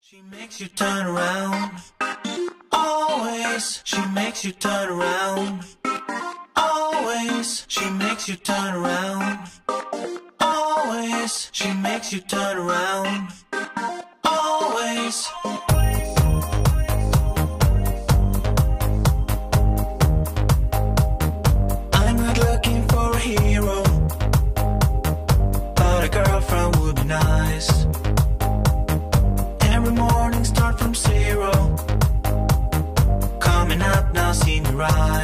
She makes you turn around. Always, she makes you turn around. Always, she makes you turn around. Always, she makes you turn around. Always. I'm not looking for a hero, but a girlfriend would be nice. Every morning start from zero. Coming up now, see me rise.